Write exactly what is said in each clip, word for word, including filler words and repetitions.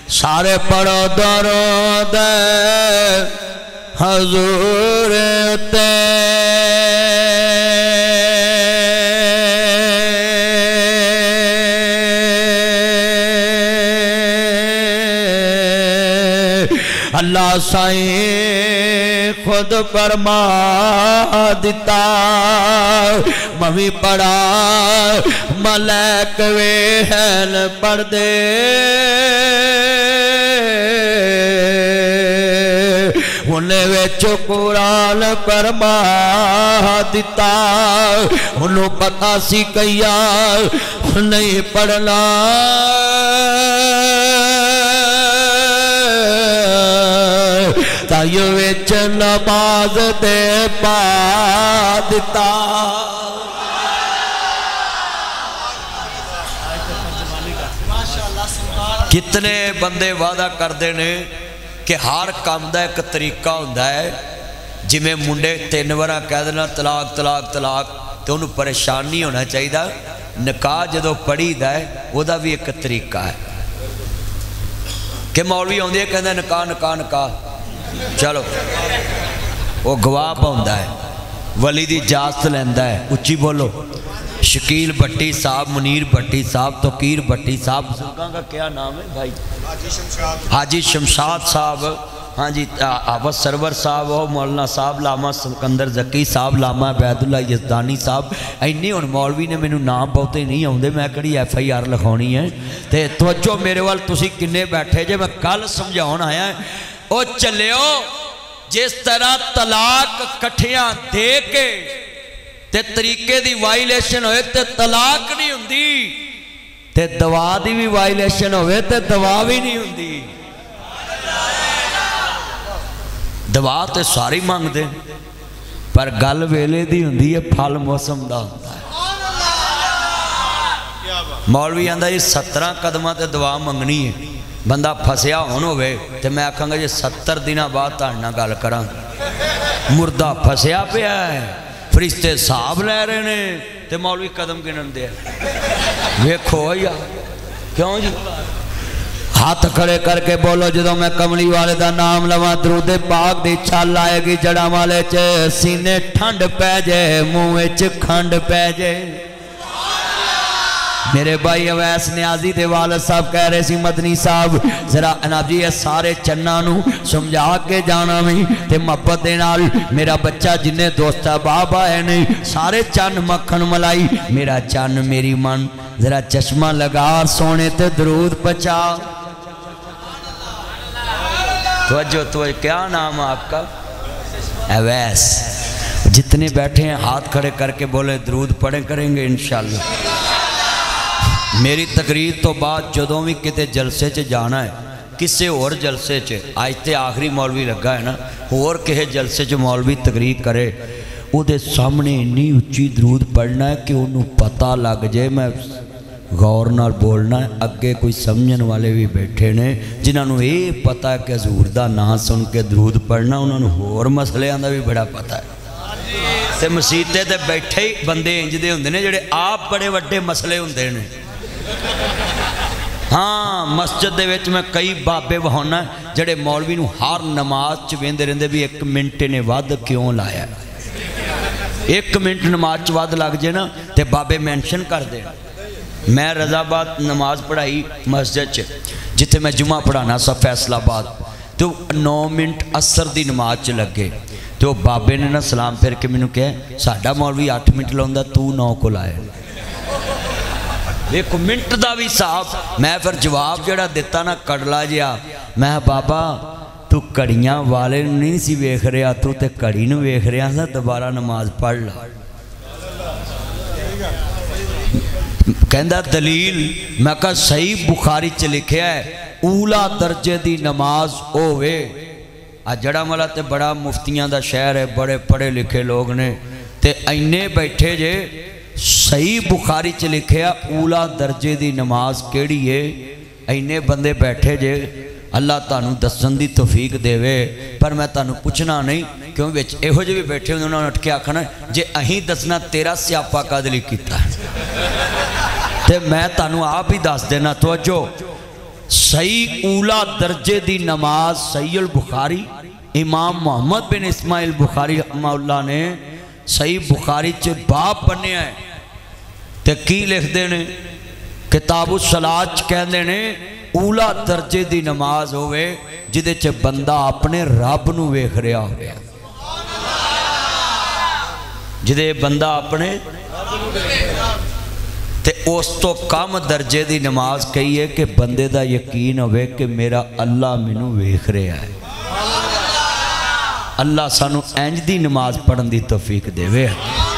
سارے پڑھو درود حضور تے اللہ سائیں خود فرما دیتا ممی پڑھا ملائک ویہن پڑھ دے انہیں ویچو قرآن فرما دیتا انہوں پتا سی کیا نہیں پڑھنا تائیو ویچ نماز دے پا دیتا کتنے بندے وعدہ کر دینے کہ ہر کام دا ایک طریقہ ہوندہ ہے جی میں منڈے تین ورہ کہہ دینا طلاق طلاق طلاق تو انہوں پریشان نہیں ہونا چاہیے دا نکاح جدو پڑھی دا ہے وہ دا بھی ایک طریقہ ہے کہ مولوی ہوندے کہندے نکاح نکاح نکاح چلو وہ گواہ پاؤندہ ہے ولی دی اجازت لیندہ ہے اچھی بولو شکیل بھٹی صاحب منیر بھٹی صاحب توقیر بھٹی صاحب بزرگاں کا کیا نام ہے بھائی حاجی شمشاد صاحب ہاں جی آفت سرور صاحب مولانا صاحب لاما سکندر زکی صاحب لاما عبید اللہ یزدانی صاحب اینی ان مولوی نے میں نام بہتے نہیں آؤندے میں کڑی ایف آئی آر لکھونی ہے تے توجہ میرے وال تسی کنے بیٹھے جے میں کل سمجھاؤن آیا ہے او چلیو جس طرح طلاق کٹھیاں دے کے تے طریقے دی وائلیشن ہوئے تے طلاق نہیں ہوندی تے دوا دی بھی وائلیشن ہوئے تے دوا بھی نہیں ہوندی دوا تے ساری مانگ دیں پر گل ویلے دی ہوندی ہے پھل موسم دا ہوتا ہے مولوی آندہ یہ سترہ قدمہ تے دوا منگنی ہے بندہ پھسیا ہونے ہوئے تے میں آکھاں گا یہ ستر دنہ بعد تاڑنا گال کران مردہ پھسیا پہ ہے فرشتے صاحب لے رہے نے تے مولوی قدم گنن دے ویکھو یا کیوں جی ہاتھ کھڑے کر کے بولو جدو میں کملی والے دا نام لوا درود پاک دی چھال آئے گی جڑا والے چے سینے ٹھنڈ پہ جے موے چے کھنڈ پہ جے میرے بھائی اویس نیازی دے والد صاحب کہہ رہے سی مدنی صاحب ذرا انابجی ہے سارے چنانو سمجھا کے جانا میں تے محبت دینال میرا بچہ جنہیں دوستہ بابا ہے نہیں سارے چن مکھن ملائی میرا چن میری من ذرا چشمہ لگا سونے تے درود پچا توجہ توجہ کیا نام آپ کا اویس جتنے بیٹھے ہیں ہاتھ کھڑے کر کے بولے درود پڑھیں کریں گے انشاءاللہ میری تقریر تو بعد جدوں بھی کتے جلسے چے جانا ہے کسے اور جلسے چے آج تے آخری مولوی لگا ہے نا اور کہے جلسے چے مولوی تقریر کرے او دے سامنے انی اچھی درود پڑھنا ہے کہ انہوں پتہ لگ جائے میں غور نال بولنا ہے اگے کوئی سمجھن والے بھی بیٹھے نے جنہوں اے پتہ ہے کہ حضور دا نا سن کے درود پڑھنا انہوں اور مسئلے آندہ بھی بڑا پتہ ہے تے مسیطے تے بیٹھے ہی بندے انج دے ہوندے نے جڑے آپ بڑے وڈے مسئلے ہوندے نے ہاں مسجد دے وچ میں کئی بابے وہونا جڑے مولوی نو ہر نماز چ ویندے رہندے بھی ایک منٹ نے ود کیوں لایا ایک منٹ نماز چ ود لگ جائے نا تے بابے مینشن کر دے میں رضا آباد نماز پڑھائی مسجد چ جتے میں جمعہ پڑھانا سا فیصلہ آباد تو نو منٹ عصر دی نماز چ لگے تو بابے نے نا سلام پھر کے مینوں کہے ساڈا مولوی آٹھ منٹ لاؤندا تو نو کو لائے ایک منٹ دا بھی صاحب میں پھر جواب جڑا دیتا نا کڑلا جیا میں بابا تو کڑیاں والے نہیں سی ویکھ رہا تو تے کڑی نو ویکھ رہا سا دوبارہ نماز پڑھ لا کہندہ دلیل میں کہا صحیح بخاری چ لکھیا ہے اولا درجے دی نماز اوے جڑا ملا تے بڑا مفتیاں دا شہر ہے بڑے پڑھے لکھے لوگ نے تے اینے بیٹھے جے صحیح بخاری چ لکھیا اولا درجے دی نماز کیڑی ہے اینے بندے بیٹھے جے اللہ تانوں دسن دی توفیق دے وے پر میں تانوں پوچھنا نہیں کیوں وچ ایہو جے بھی بیٹھے انہوں نے اٹھ کے آکھنا جے اہیں دسنا تیرا سیاپا قدلی کیتا ہے تے میں تانوں آپ ہی دس دینا توجہ सही ऊला दर्जे दी नमाज सही अल बुखारी इमाम मोहम्मद बिन इस्माइल बुखारी रहमहुल्लाह ने सही बुखारी च बाप बनिया है ते की लिखते ने किताबु सलात कहते ने ऊला दर्जे दी नमाज होवे जिदे च बंदा अपने रब नूं वेख रहा होवे जिदे बंदा अपने ते उस तो कम दर्जे दी नमाज कही है कि बंदे दा यकीन होवे कि मेरा अल्लाह मैनू वेख रहा है। अल्लाह सानू इंज दी नमाज पढ़न दी तौफीक देवे।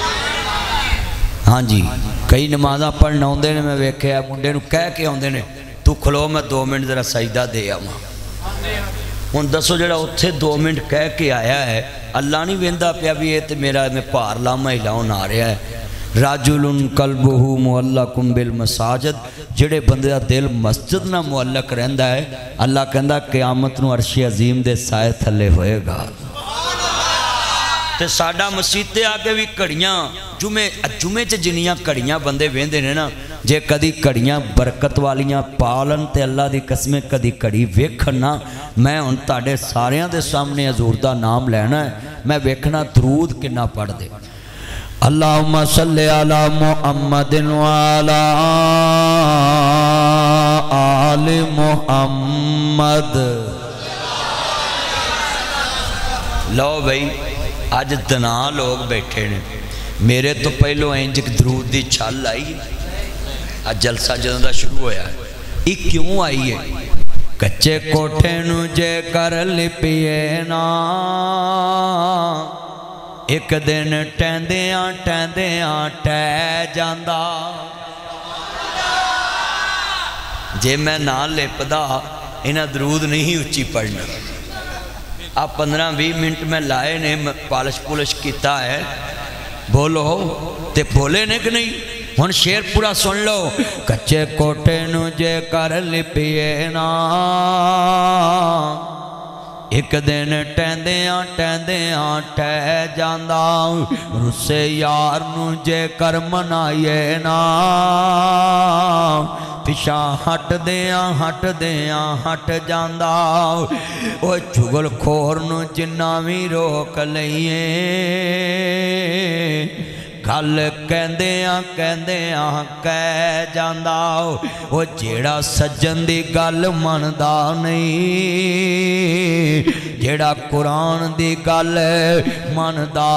हाँ जी, कई नमाज़ां पढ़न आउंदे ने, मैं वेख्या मुंडे नूं कह के आउंदे ने तू खलो मैं दो मिनट जरा सजदा दे आवां। हुण दसो जिहड़ा उत्थे दो मिनट कह के आया है अल्लाह नहीं वेंदा पिया भी ये तो मेरा मैं भार लामा ही लाउन आ रहा है। राजुलुन कल्बुहु मुअल्लकुम बिल मसाजिद, जिहड़े बंदे दा दिल मस्जिद नाल मुअल्लक रहिंदा है अल्लाह कहंदा क़यामत नूं अर्श अजीम दे साए थल्ले होएगा। ते साडा मसीते आके भी घड़ियां जुमे जुमे च जिन्नियां घड़ियां बंदे वेंदे ने ना, जे कदी घड़ियां बरकत वालियां पालन ते अल्लाह दी कसमें कदी घड़ी वेखण ना, मैं हुण तुहाडे सारियां दे सामने हजूर दा नाम लैना है, मैं वेखना दरूद किन्ना पढ़दे। अल्लाहुम्मा सल्लि अला मुहम्मदिन व अला आलि मुहम्मद। लो भाई अज दना लोग बैठे ने, मेरे तो पहलों इंज दरूद की छल आई। अज जलसा जदों दा शुरू होया ये क्यों आई है? कच्चे कोठे नूं जे कर लिपिए ना, एक दिन टहंदियां टहंदियां टह जांदा। जे मैं ना लिपदा इन्हां दरूद नहीं उच्ची पढ़ना। आ पंद्रह भी मिनट में लाए ने, पालिश पुलिश किया है, बोलो ते बोले ने कि नहीं? हुण शेर पूरा सुन लो। कच्चे कोठे नूं जे कर लिपिए ना, एक दिन टहंदियां टहंदियां टह जांदा। रुसे यार नूं जे कर मनाइए ना, पिछा हट दियां हट दियां हट जांदा। ओ चुगल खोर नूं जिन्ना भी रोक लईए, गल कहंदियां कहंदियां कह जांदा। ओ जेड़ा सज्जन दी गल मनदा नहीं, जेड़ा कुरान दी गल मनदा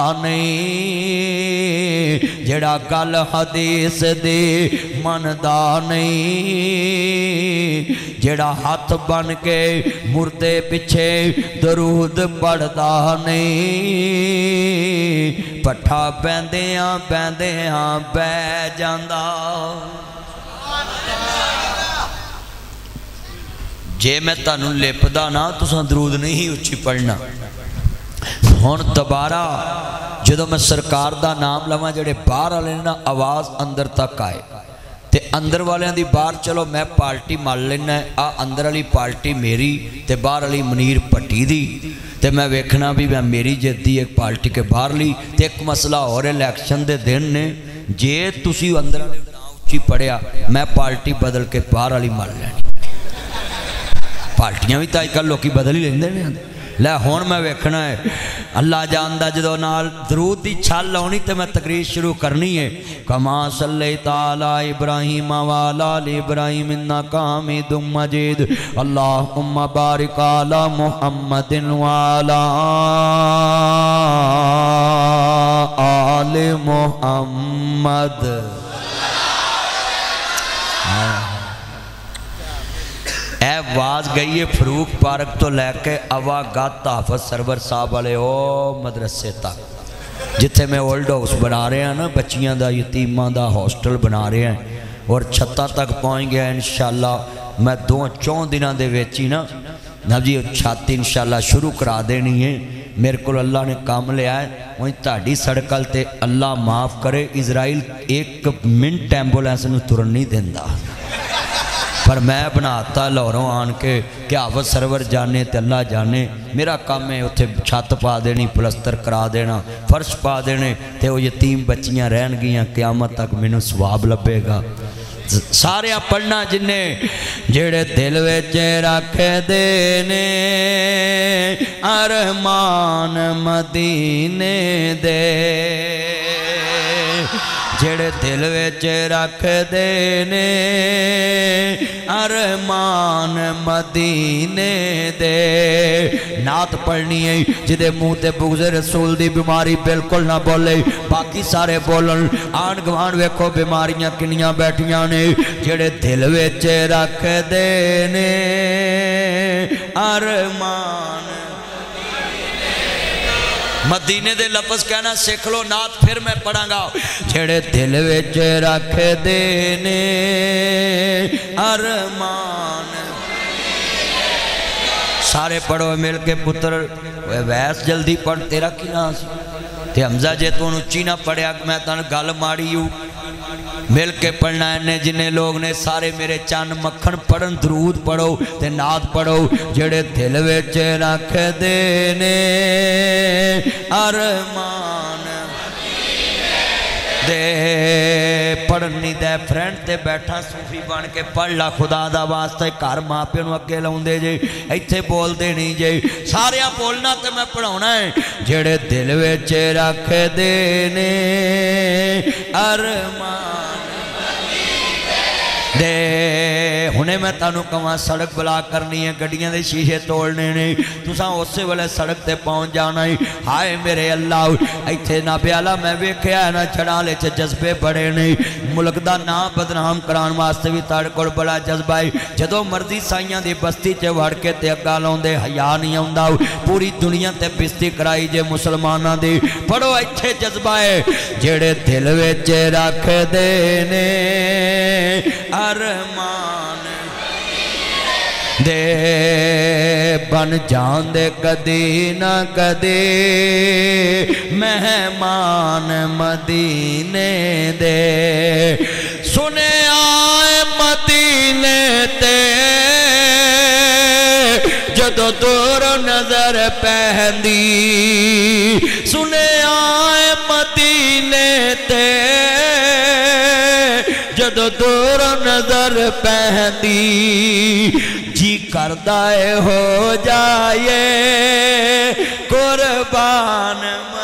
नहीं, जेड़ा गल हदीस दी मनदा नहीं, जेड़ा हाथ बन के मुर्दे पिछे दरूद पढ़दा नहीं, पट्ठा बैंदियां बैंदियां बह जांदा। जे मैं तुहानू लिपदा ना तुसां दरूद नहीं उच्ची पढ़ना। हुण दोबारा जदों मैं सरकार दा नाम लवां, जेड़े बाहर वाले ना आवाज़ अंदर तक आए ते अंदर वालियां दी बाहर चलो मैं पार्टी मल लेना। आ अंदर वाली पार्टी मेरी ते बाहर वाली मनीर भट्टी दी, ते मैं वेखना भी मैं मेरी जिद्दी एक पार्टी के बाहर ली। ते एक मसला और इलैक्शन दे दिन ने, जे तुसी अंदर वाले ना उच्ची पढ़िया मैं पार्टी बदल के बाहर वाली मल लैनी। पार्टियां भी तो अजकल लोग बदल ही लेंदे ने। लै हुण मैं वेखना है अल्लाह जानदा जदों नाल दरूद दी छल आउणी ते मैं तकरीर शुरू करनी है। कमा सल्लै ताला इब्राहीम वाला इब्राहीम इन्नका हमीदुम मजीद। अल्लाहुम्मा बारिक अला मुहम्मदिन वाला आले मुहम्मद। आवाज़ गई है फरूक पार्क तो लैके अवागत हाफिज सरवर साहब वाले ओ मदरसे तक, जिथे मैं ओल्ड हाउस बना रहे हैं ना, बच्चियां दा यतीमां दा हॉस्टल बना रहे हैं और छत्ता तक पहुँच गया इंशाअल्लाह। मैं दो चौं दिनों के विच ही ना ना जी छत इंशाअल्लाह शुरू करा देनी है। मेरे को अल्लाह ने काम लिया है, वहीं ताड़ी सड़कल ते अल्लाह माफ़ करे इजराइल एक मिनट एंबूलेंस नूं तुरन नहीं देंदा, पर मैं बनाता लाहौरों आन के कि हाफिज सरवर जाने ते अल्लाह जाने। मेरा काम है उत्थे छत पा देनी, पलस्तर करा देना, फर्श पा देने, ते वो यतीम बच्चियां रहनगियां, क़यामत तक मैनू सवाब लभेगा। سارے پڑھنا جنہیں جڑے دل وچ رکھ دے نے ارمان مدینے دے جڑے دل وچ رکھ دے نے ارمان مدینے دے نعت پڑھنی ہے جدے منہ تے بغض رسول دی بیماری بالکل نہ بولے باقی سارے بولن آن گوان ویکھو بیماریاں کنیاں بیٹھیاں نے جڑے دل وچ رکھ دے نے ارمان مدینے دے لفظ کہنا سکھ لو نعت پھر میں پڑھاں گا جڑے دل وچ رکھ دے نے ارمان سارے پڑھو مل کے پتر ویس جلدی پڑھ تیرا کی نام سی تے حمزہ جے تو اچھی نہ پڑھیا میں تن گل ماڑی ہوں مل کے پڑھنا ہے جنہیں لوگ نے سارے میرے چاند مکھن پڑھن درود پڑھو تے نعت پڑھو جڑے دل وچ رکھ دے نے ارمان دے پڑھنی دے فرینڈ تے بیٹھا صوفی بن کے پڑھ لا خدا دا واسطہ گھر ماں پیو نوں اگے لاؤں دے جے ایتھے بول دے نہیں جے سارے بولنا تے میں پڑھاؤنا ہے جڑے دل وچ رکھ دے نے ارمان دے ہنے میں تانوں کہاں سڑک بلا کرنی ہے گڈیاں دے شیشے توڑنے نے تساں اسے والے سڑک تے پہنچ جانا ہے ہائے میرے اللہ ایتھے نہ پیالا میں ویکھیا ہے نہ چڑھالے چ جذبے بڑے نے ملک دا نام بدنام کران واسطے بھی تاڑ کول بڑا جذبہ ہے جدوں مرضی سائیاں دی بستی چ وڑ کے تے اگا لاوندے حیا نہیں آوندا پوری دنیا تے بستی کرائی جے مسلماناں دی پڑھو ایتھے جذبہ ہے جڑے دل وچ رکھ دے نے ارمان دے بن جان دے کدی نہ کدی مہمان مدینے دے سنے آئے مدینے تے جدو دور نظر پہندی سنے آئے مدینے تے جدو دور نظر پہندی جی کردائے ہو جائے قربان